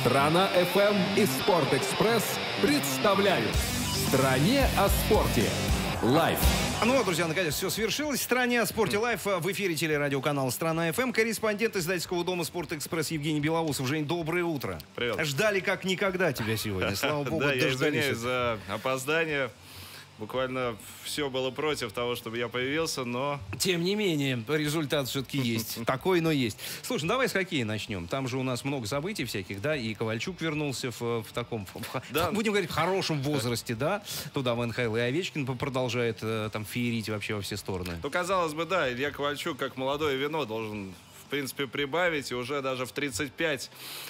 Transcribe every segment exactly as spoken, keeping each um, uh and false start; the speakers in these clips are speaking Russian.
Страна эф эм и Спортэкспресс представляют «В стране о спорте». Лайв. Ну вот, друзья, наконец все свершилось. В стране о спорте лайв. В эфире телерадиоканала «Страна эф эм». Корреспондент издательского дома «Спортэкспресс» Евгений Белоусов. Жень, доброе утро. Привет. Ждали как никогда тебя сегодня. Слава богу, да, я дождались. извиняюсь за опоздание. Буквально все было против того, чтобы я появился, но... Тем не менее, результат все-таки есть. Такой, но есть. Слушай, ну давай с хоккея начнем. Там же у нас много событий всяких, да, и Ковальчук вернулся в, в таком, в, да. в, будем говорить, в хорошем возрасте, да, туда в эн ха эл, и Овечкин продолжает там феерить вообще во все стороны. Ну, казалось бы, да, Илья Ковальчук, как молодое вино, должен... в принципе, прибавить и уже даже в тридцать пять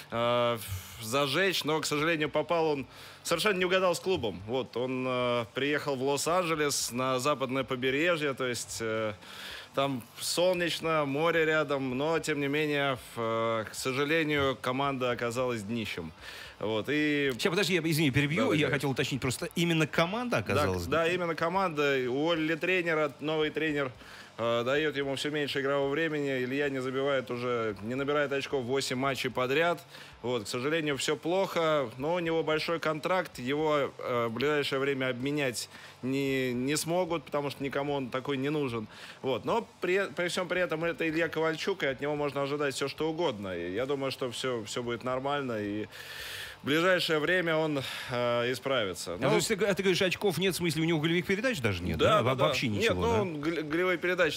э, зажечь, но, к сожалению, попал он, совершенно не угадал с клубом. Вот, он э, приехал в Лос-Анджелес на западное побережье, то есть э, там солнечно, море рядом, но, тем не менее, э, к сожалению, команда оказалась днищем. Вот, и... Сейчас, подожди, я, извини, перебью. Давай, я давай. хотел уточнить, просто именно команда оказалась? Да, да, именно команда. Уволили тренера, новый тренер э, дает ему все меньше игрового времени. Илья не забивает уже, не набирает очков восемь матчей подряд. Вот, к сожалению, все плохо, но у него большой контракт, его э, в ближайшее время обменять не, не смогут, потому что никому он такой не нужен. Вот, но при, при всем при этом это Илья Ковальчук, и от него можно ожидать все, что угодно. И я думаю, что все, все будет нормально, и в ближайшее время он э, исправится. А Но... то есть, ты, а ты говоришь, очков нет, в смысле, у него голевых передач даже нет? Да, Да, да, вообще да. ничего, Нет, ну да? он голевые передачи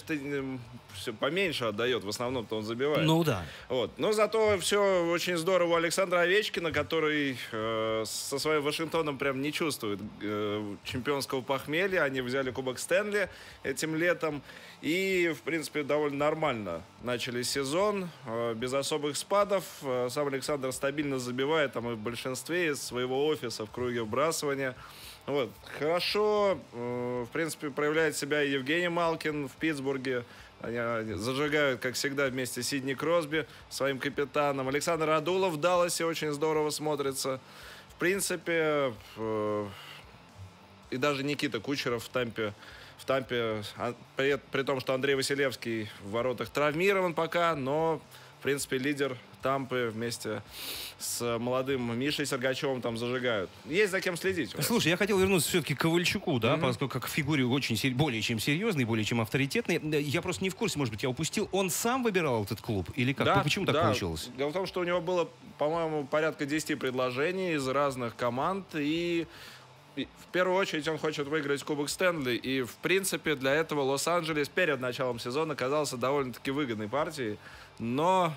все поменьше отдает, в основном-то он забивает. Ну да. Вот. Но зато все очень здорово у Александра Овечкина, который э, со своим Вашингтоном прям не чувствует э, чемпионского похмелья. Они взяли Кубок Стэнли этим летом. И, в принципе, довольно нормально начали сезон, э, без особых спадов. Э, сам Александр стабильно забивает там и в большинстве из своего офиса в круге вбрасывания. Вот. Хорошо, э, в принципе, проявляет себя и Евгений Малкин в Питтсбурге. Они, они зажигают, как всегда, вместе с Сидни Кросби, своим капитаном. Александр Радулов в Далласе очень здорово смотрится. В принципе, э, и даже Никита Кучеров в Тампе. В Тампе, а, при, при том, что Андрей Василевский в воротах травмирован пока, но, в принципе, лидер Тампы вместе с молодым Мишей Сергачевым там зажигают. Есть за кем следить. Слушай, я хотел вернуться все-таки к Ковальчуку, да, Mm-hmm. поскольку как фигуре очень сер... более чем серьезный, более чем авторитетный. Я просто не в курсе, может быть, я упустил. Он сам выбирал этот клуб или как? Да, Почему так да. получилось? Дело в том, что у него было, по-моему, порядка десяти предложений из разных команд, и в первую очередь он хочет выиграть Кубок Стэнли, и, в принципе, для этого Лос-Анджелес перед началом сезона казался довольно-таки выгодной партией, но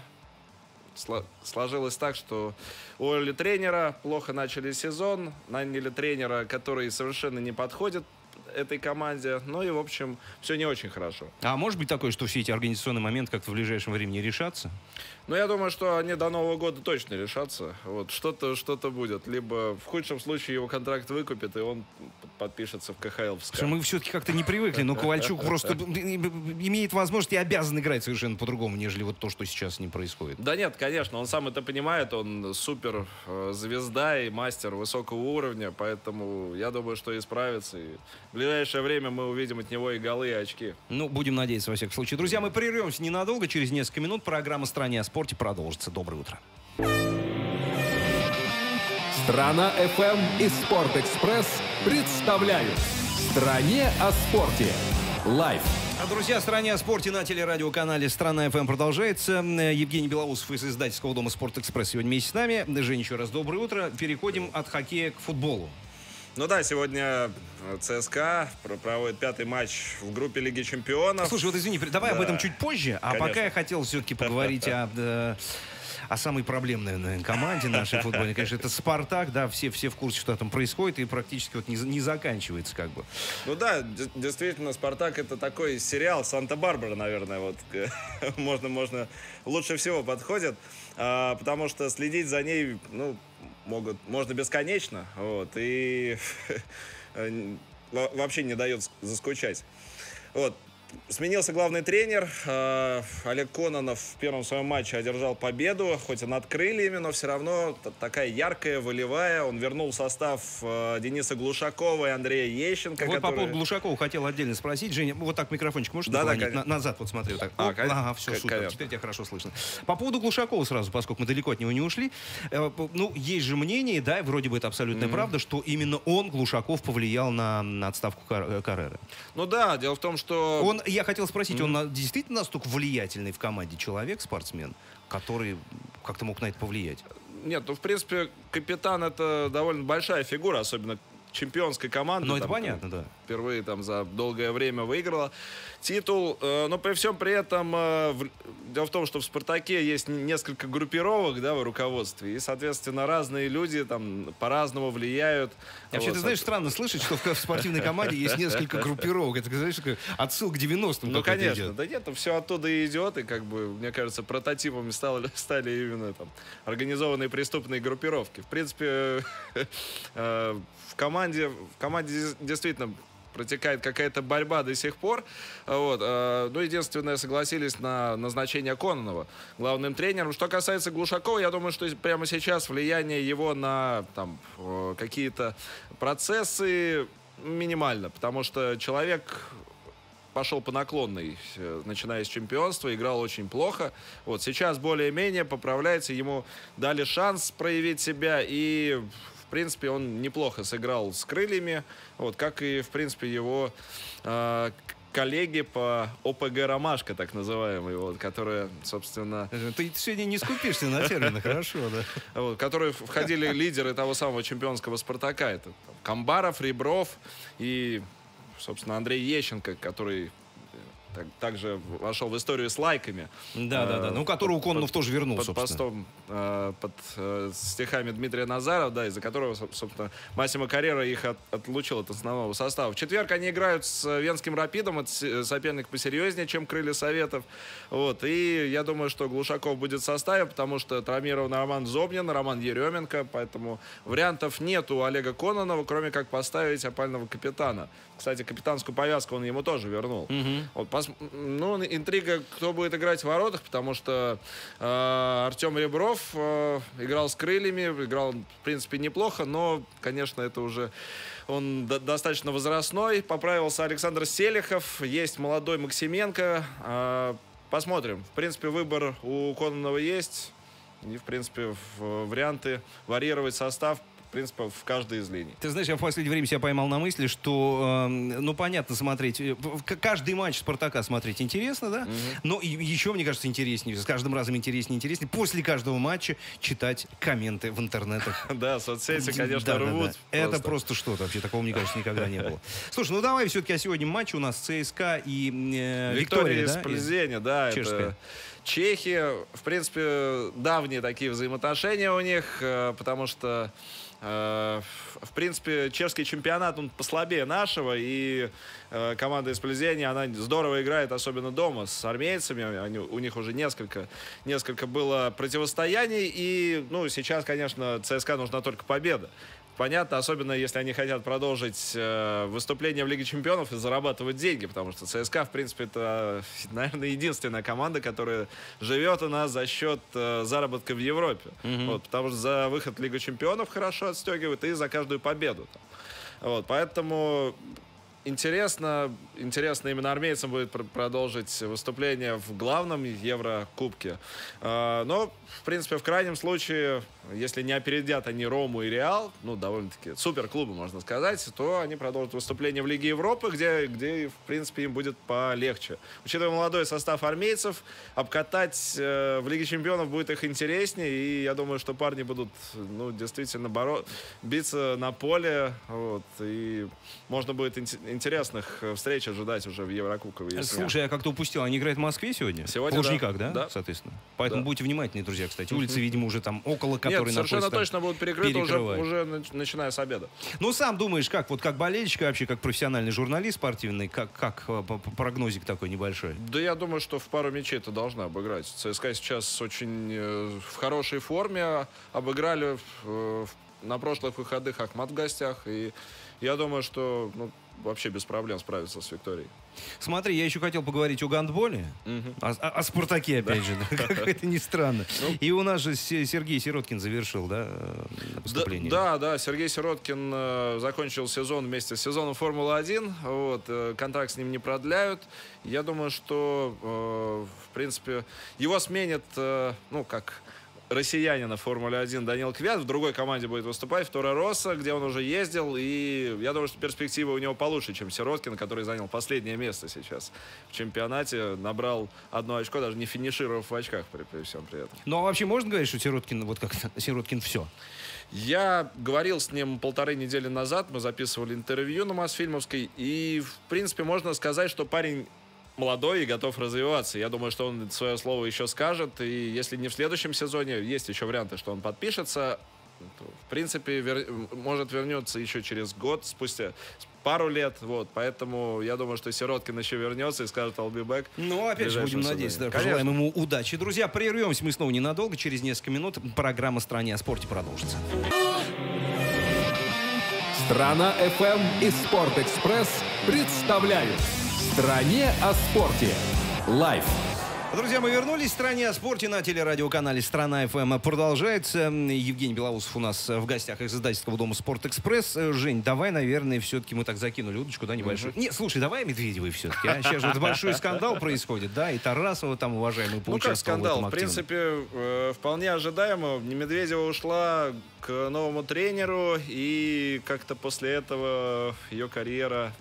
сложилось так, что уволили тренера, плохо начали сезон, наняли тренера, который совершенно не подходит этой команде, ну и, в общем, все не очень хорошо. А может быть такое, что все эти организационные моменты как-то в ближайшем времени решатся? Ну, я думаю, что они до Нового года точно решатся. Вот, что-то, что-то будет. Либо в худшем случае его контракт выкупит, и он подпишется в ка ха эл. Что мы все-таки как-то не привыкли, но Ковальчук просто имеет возможность и обязан играть совершенно по-другому, нежели вот то, что сейчас с ним происходит. Да нет, конечно, он сам это понимает, он супер звезда и мастер высокого уровня, поэтому я думаю, что исправится. И в ближайшее время мы увидим от него и голы, и очки. Ну, будем надеяться, во всяком случае. Друзья, мы прервемся ненадолго, через несколько минут программа «Стране о спорте» продолжится. Доброе утро. Страна эф эм и Спортэкспресс представляют «В стране о спорте». Лайв. Друзья, в «Стране о спорте» на телерадиоканале «Страна эф эм» продолжается. Евгений Белоусов из издательского дома «Спортэкспресс» сегодня вместе с нами. Жень, еще раз доброе утро. Переходим от хоккея к футболу. Ну да, сегодня ЦСКА проводит пятый матч в группе Лиги Чемпионов. Слушай, вот извини, давай да. об этом чуть позже. А Конечно. пока я хотел все-таки поговорить о... о самой проблемной, наверное, команде нашей футбольной. Конечно, это «Спартак», да, все, все в курсе, что там происходит, и практически вот не, не заканчивается как бы. Ну да, действительно, «Спартак» — это такой сериал «Санта-Барбара», наверное, вот, можно, можно, лучше всего подходит, а, потому что следить за ней, ну, могут, можно бесконечно, вот, и вообще не дает заскучать. Вот. Сменился главный тренер. Олег Кононов в первом своем матче одержал победу, хоть и над крыльями, но все равно такая яркая, волевая. Он вернул состав Дениса Глушакова и Андрея Ещенко. Вот которые... по поводу Глушакова хотел отдельно спросить. Женя, вот так микрофончик можешь да, наклонить? да, На, назад вот смотри. Вот так. А, О, ага, все, супер. Конечно. Теперь тебя хорошо слышно. По поводу Глушакова сразу, поскольку мы далеко от него не ушли. Э, ну, есть же мнение, да, вроде бы это абсолютная mm-hmm. правда, что именно он, Глушаков, повлиял на, на отставку Кар- Карреры. Ну да, дело в том, что... Он, я хотел спросить, mm-hmm. он на, действительно настолько влиятельный в команде человек, спортсмен, который как-то мог на это повлиять? Нет, ну, в принципе, капитан — это довольно большая фигура, особенно чемпионской команды. Ну, это там, понятно, да. Впервые там за долгое время выиграла титул. Но при всем при этом, дело в том, что в «Спартаке» есть несколько группировок, да, в руководстве, и, соответственно, разные люди там по-разному влияют. Вообще, вот, ты знаешь, странно слышать, что в спортивной команде есть несколько группировок. Это, знаешь, отсыл к девяностым. Ну, конечно. Идет. Да нет, все оттуда и идет, и, как бы, мне кажется, прототипами стали, стали именно там организованные преступные группировки. В принципе, в команде, в команде действительно протекает какая-то борьба до сих пор. Вот. Ну, единственное, согласились на назначение Кононова главным тренером. Что касается Глушакова, я думаю, что прямо сейчас влияние его на там, какие-то процессы минимально, потому что человек пошел по наклонной, начиная с чемпионства, играл очень плохо. Вот сейчас более-менее поправляется, ему дали шанс проявить себя, и в принципе, он неплохо сыграл с крыльями, вот, как и, в принципе, его э, коллеги по ОПГ «Ромашка», так называемые, вот, которые, собственно... Ты сегодня не скупишься на термины, хорошо, да? Вот, которые входили лидеры того самого чемпионского «Спартака». Это там, Камбаров, Ребров и, собственно, Андрей Ещенко, который... Так, также вошел в историю с лайками. Да, да, да. Ну, который у Кононов тоже вернул, под собственно. постом, э, под э, стихами Дмитрия Назарова, да, из-за которого, собственно, Массимо Каррера их от, отлучил от основного состава. В четверг они играют с Венским Рапидом. Это соперник посерьезнее, чем Крылья Советов. Вот. И я думаю, что Глушаков будет в составе, потому что травмирован Роман Зобнин, Роман Еременко, поэтому вариантов нет у Олега Кононова, кроме как поставить опального капитана. Кстати, капитанскую повязку он ему тоже вернул. Mm-hmm. Вот, пос... Ну, интрига, кто будет играть в воротах, потому что э, Артем Ребров э, играл с крыльями, играл, в принципе, неплохо, но, конечно, это уже он до- достаточно возрастной. Поправился Александр Селихов, есть молодой Максименко. Э, посмотрим. В принципе, выбор у Кононова есть. И, в принципе, в варианты варьировать состав, в принципе, в каждой из линий. Ты знаешь, я в последнее время себя поймал на мысли, что, э, ну, понятно, смотреть, э, каждый матч «Спартака» смотреть интересно, да? Mm-hmm. Но и, еще, мне кажется, интереснее, с каждым разом интереснее, интереснее, после каждого матча читать комменты в интернетах. Да, соцсети, конечно, рвут. Это просто что-то вообще, такого, мне кажется, никогда не было. Слушай, ну давай все-таки о сегодня матче у нас ЦСКА и Виктория из Плзени, да, это чехи. В принципе, давние такие взаимоотношения у них, потому что в принципе, чешский чемпионат, он послабее нашего, и э, команда из Плзени, она здорово играет, особенно дома, с армейцами. Они, у них уже несколько, несколько было противостояний, и, ну, сейчас, конечно, ЦСКА нужна только победа. Понятно, особенно если они хотят продолжить э, выступление в Лиге Чемпионов и зарабатывать деньги, потому что ЦСКА, в принципе, это, наверное, единственная команда, которая живет у нас за счет э, заработка в Европе. Mm-hmm. Вот, потому что за выход в Лигу Чемпионов хорошо отстегивают и за каждую победу. Вот, поэтому интересно, интересно именно армейцам будет пр- продолжить выступление в главном Еврокубке. Э, но, в принципе, в крайнем случае, если не опередят они Рому и Реал, ну, довольно-таки суперклубы, можно сказать, то они продолжат выступление в Лиге Европы, где, где в принципе, им будет полегче. Учитывая молодой состав армейцев, обкатать э, в Лиге Чемпионов будет их интереснее, и я думаю, что парни будут, ну, действительно боро- биться на поле, вот, и можно будет ин- интересных встреч ожидать уже в Еврокубке. Слушай, я как-то упустил, они играют в Москве сегодня? Сегодня, в да. Лужниках, да? Да. Соответственно. Поэтому да. будьте внимательны, друзья, кстати. Улицы, видимо, уже там около, которые Нет, совершенно находятся, точно будут перекрыты уже, уже начиная с обеда. Ну, сам думаешь, как вот как болельщик, вообще как профессиональный журналист спортивный, как, как прогнозик такой небольшой? Да я думаю, что в пару мячей-то должна обыграть. ЦСКА сейчас очень э, в хорошей форме. Обыграли в, э, на прошлых выходных Ахмат в гостях. И я думаю, что ну, вообще без проблем справиться с Викторией. Смотри, я еще хотел поговорить о гандболе, Мгм. о, о- о «Спартаке», опять же, да, как это ни странно. Ну. И у нас же Се- Сергей Сироткин завершил, да, э, выступление. Да, да, Сергей Сироткин э, закончил сезон вместе с сезоном Формулы-один. Вот, э, контракт с ним не продляют. Я думаю, что, э, в принципе, его сменит, э, ну, как россиянина в Формуле-один Данил Квят. В другой команде будет выступать, в Торо Россо, где он уже ездил. И я думаю, что перспективы у него получше, чем Сироткин, который занял последнее место сейчас в чемпионате. Набрал одно очко, даже не финишировав в очках при, при всем при этом. Ну, а вообще можно говорить, что Сироткин, вот как Сироткин все? Я говорил с ним полторы недели назад, мы записывали интервью на Мосфильмовской, и, в принципе, можно сказать, что парень молодой и готов развиваться. Я думаю, что он свое слово еще скажет, и если не в следующем сезоне, есть еще варианты, что он подпишется, то, в принципе, вер... может вернется еще через год, спустя пару лет, вот, поэтому я думаю, что Сироткин еще вернется и скажет «I'll be back». Ну, опять же, будем надеяться, да, пожелаем ему удачи. Друзья, прервемся мы снова ненадолго, через несколько минут программа «Стране о спорте» продолжится. Страна эф эм и Спортэкспресс представляют «В стране о спорте». Лайв. Друзья, мы вернулись в «Стране о спорте» на телерадиоканале «Страна эф эм». Продолжается. Евгений Белоусов у нас в гостях из издательского дома «Спортэкспресс». Жень, давай, наверное, все-таки мы так закинули удочку, да, небольшую. Mm-hmm. Не, слушай, давай Медведевой все-таки. А? Сейчас же вот большой скандал происходит, да, и Тарасова там, уважаемый, Ну, как скандал? В, в принципе, э, вполне ожидаемо. Медведева ушла к новому тренеру, и как-то после этого ее карьера...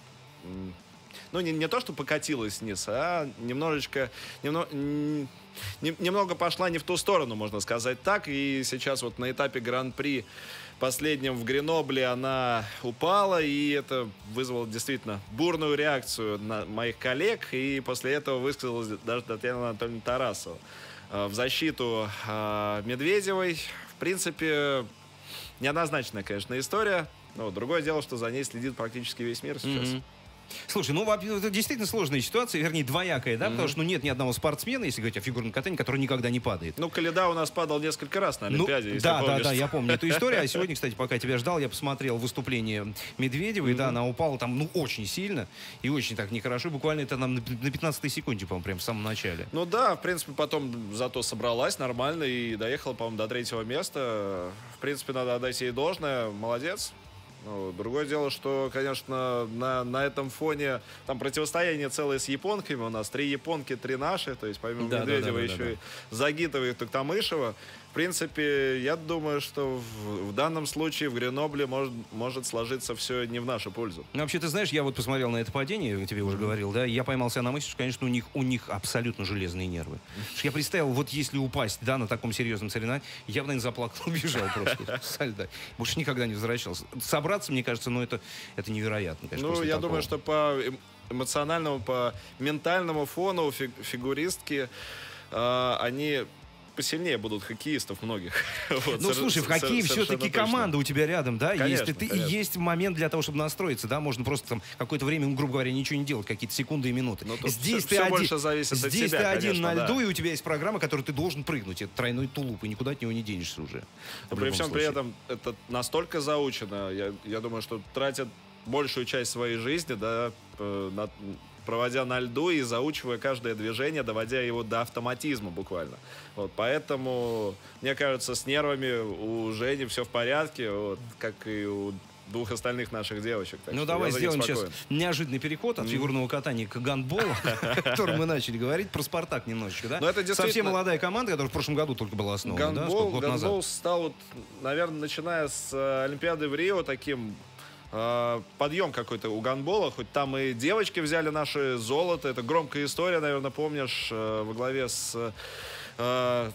Ну, не, не то, что покатилась вниз, а немножечко, немно, м, не, немного пошла не в ту сторону, можно сказать так. И сейчас вот на этапе Гран-при последнем в Гренобле она упала, и это вызвало действительно бурную реакцию на моих коллег. И после этого высказалась даже Татьяна Анатольевна Тарасова э, в защиту э, Медведевой. В принципе, неоднозначная, конечно, история. Но другое дело, что за ней следит практически весь мир сейчас. Mm-hmm. Слушай, ну это действительно сложная ситуация, вернее, двоякая, да, mm-hmm. потому что ну, нет ни одного спортсмена, если говорить о фигурном катании, который никогда не падает. Ну, Коляда у нас падал несколько раз на Олимпиаде, ну, если да, помнишь. Да, да, я помню эту историю. А сегодня, кстати, пока тебя ждал, я посмотрел выступление Медведевой, mm-hmm. да, она упала там, ну, очень сильно и очень так нехорошо, буквально это нам на пятнадцатой секунде, по-моему, прям в самом начале. Ну да, в принципе, потом зато собралась нормально и доехала, по-моему, до третьего места. В принципе, надо отдать ей должное, молодец. Ну, другое дело, что, конечно, на, на этом фоне там противостояние целое с японками. У нас три японки, три наши. То есть помимо да, Медведева да, да, еще да, да. и Загитова и Туктамышева. В принципе, я думаю, что в, в данном случае в Гренобле может, может сложиться все не в нашу пользу. Ну, вообще, ты знаешь, я вот посмотрел на это падение, я тебе уже говорил, да, и я поймался на мысли, что, конечно, у них, у них абсолютно железные нервы. Что я представил, вот если упасть, да, на таком серьезном соревновании, я бы, наверное, заплакал, убежал просто со льда. Больше никогда не возвращался. Собраться, мне кажется, ну, это, это невероятно, конечно. Ну, я такого. думаю, что по эмоциональному, по ментальному фону фигуристки э, они... посильнее будут хоккеистов многих. Вот, ну, слушай, в хоккее все-таки команда у тебя рядом, да, конечно, есть. И, ты, конечно. есть момент для того, чтобы настроиться, да, можно просто там какое-то время, грубо говоря, ничего не делать, какие-то секунды и минуты. Здесь все, ты, все один, больше зависит от здесь тебя, ты один конечно, на льду, да. и у тебя есть программа, которую ты должен прыгнуть. Это тройной тулуп, и никуда от него не денешься уже. Но при всем случае. При этом это настолько заучено, я, я думаю, что тратят большую часть своей жизни, да, на... проводя на льду и заучивая каждое движение, доводя его до автоматизма буквально. Вот, поэтому, мне кажется, с нервами у Жени все в порядке, вот, как и у двух остальных наших девочек. Так ну, что давай сделаем сейчас неожиданный переход от mm. фигурного катания к гандболу, о котором мы начали говорить, про «Спартак» немножечко, да? Совсем молодая команда, которая в прошлом году только была основана, да? Гандбол стал, наверное, начиная с Олимпиады в Рио таким... подъем какой-то у гандбола, хоть там и девочки взяли наше золото, это громкая история, наверное, помнишь, во главе с э,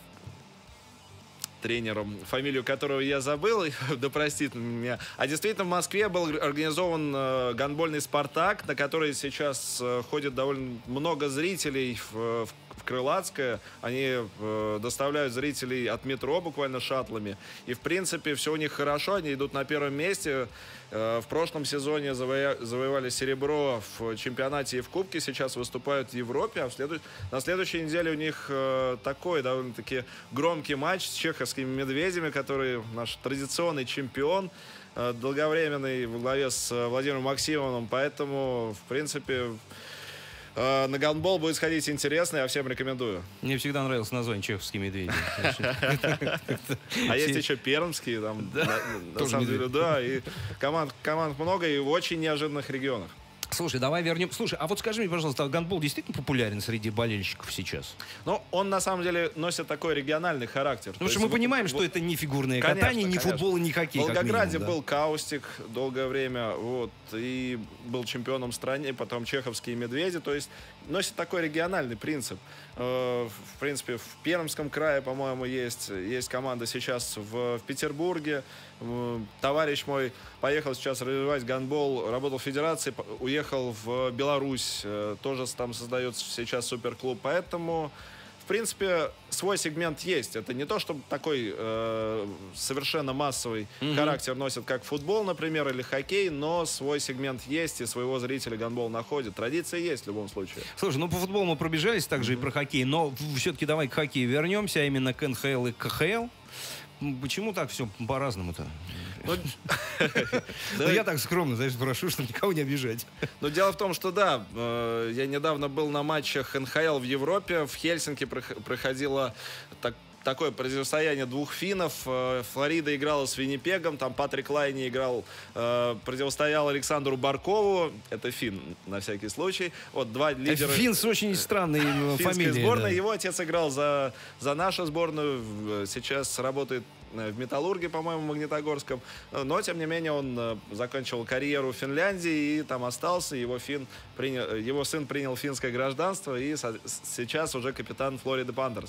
тренером, фамилию которого я забыл, да простит меня. А действительно в Москве был организован э, гандбольный «Спартак», на который сейчас э, ходит довольно много зрителей в, в в Крылатское. Они э, доставляют зрителей от метро буквально шаттлами. И, в принципе, все у них хорошо. Они идут на первом месте. Э, в прошлом сезоне заво... завоевали серебро в чемпионате и в Кубке. Сейчас выступают в Европе. А в следу... на следующей неделе у них э, такой довольно-таки громкий матч с чеховскими медведями, который наш традиционный чемпион. долговременный во главе с Владимиром Максимовым, поэтому, в принципе, на гандбол будет сходить интересно, я всем рекомендую. Мне всегда нравился название «Чеховские медведи». А есть еще пермские, там, на самом деле, да, и команд много, и в очень неожиданных регионах. Слушай, давай вернем. Слушай, а вот скажи мне, пожалуйста, гандбол действительно популярен среди болельщиков сейчас? Ну, он на самом деле носит такой региональный характер. Потому что мы вот, понимаем, вот, что это не фигурное конечно, катание, ни футбол, ни хоккей. В Волгограде минимум, был да? Каустик долгое время, вот, и был чемпионом страны, потом чеховские медведи. То есть носит такой региональный принцип. В принципе, в Пермском крае, по-моему, есть, есть команда сейчас в, в Петербурге. Товарищ мой поехал сейчас развивать гандбол, работал в федерации, уехал в Беларусь, тоже там создается сейчас суперклуб. Поэтому, в принципе, свой сегмент есть. Это не то, чтобы такой э, совершенно массовый mm-hmm. характер носит, как футбол, например, или хоккей, но свой сегмент есть, и своего зрителя гандбол находит. Традиция есть в любом случае. Слушай, ну по футболу мы пробежались также mm-hmm. и про хоккей, но все-таки давай к хоккею вернемся, а именно к эн ха эл и к ка ха эл. Почему так все по-разному-то? Ну, я так скромно, знаешь, прошу, чтобы никого не обижать. Но дело в том, что да, я недавно был на матчах эн ха эл в Европе. В Хельсинки проходило так такое противостояние двух финнов. Флорида играла с Виннипегом, там Патрик Лайни играл, э, противостоял Александру Баркову, это финн, на всякий случай. Вот два лидера. Финн с очень странной фамилией. Сборная. Да. Его отец играл за, за нашу сборную, сейчас работает в Металлурге, по-моему, в Магнитогорском. Но, тем не менее, он закончил карьеру в Финляндии и там остался. Его, фин принял, его сын принял финское гражданство и сейчас уже капитан Флориды Пантерс.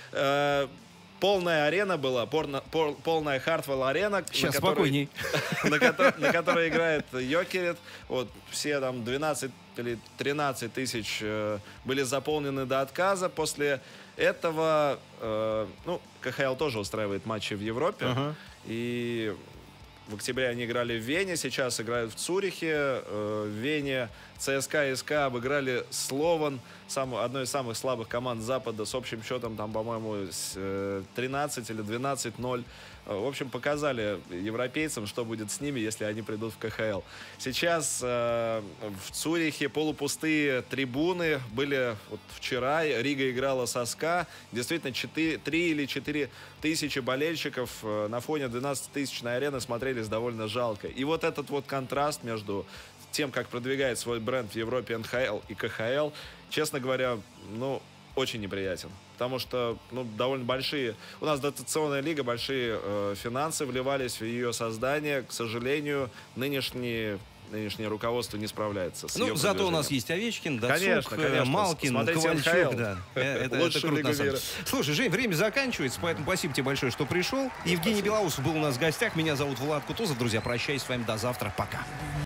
Полная арена была, порно, пол, полная Хартвелл-арена. Сейчас на спокойней. Которой, на, которой, на которой играет Йокерит. Вот все там двенадцать или тринадцать тысяч э, были заполнены до отказа. После этого, э, ну, ка ха эл тоже устраивает матчи в Европе. Uh-huh. И в октябре они играли в Вене, сейчас играют в Цюрихе. Э, в Вене ЦСКА и СКА обыграли Слован, сам, одной из самых слабых команд Запада, с общим счетом, там, по-моему, тринадцать или двенадцать ноль. В общем, показали европейцам, что будет с ними, если они придут в ка ха эл. Сейчас э, в Цюрихе полупустые трибуны были вот вчера. Рига играла со СКА. Действительно, четыре, три или четыре тысячи болельщиков э, на фоне двенадцатитысячной арены смотрелись довольно жалко. И вот этот вот контраст между тем, как продвигает свой бренд в Европе эн ха эл и ка ха эл, честно говоря, ну, очень неприятен. Потому что, ну, довольно большие... У нас дотационная лига, большие э, финансы вливались в ее создание. К сожалению, нынешние... Нынешнее руководство не справляется с Ну, зато у нас есть Овечкин, Дацук, конечно, конечно. Малкин, Смотрите Ковальчук. Да. Это, это круто, на самом деле. Слушай, Жень, время заканчивается, поэтому спасибо тебе большое, что пришел. Евгений Белоусов был у нас в гостях. Меня зовут Влад Кутузов. Друзья, прощаюсь с вами до завтра. Пока.